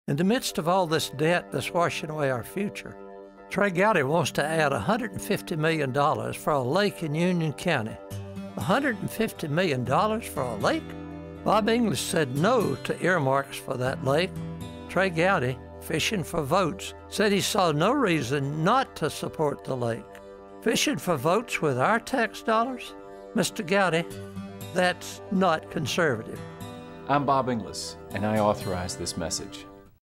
In the midst of all this debt that's washing away our future, Trey Gowdy wants to add $150 million for a lake in Union County. $150 million for a lake? Bob English said no to earmarks for that lake. Trey Gowdy, fishing for votes, said he saw no reason not to support the lake. Fishing for votes with our tax dollars? Mr. Gowdy, that's not conservative. I'm Bob Inglis, and I authorize this message.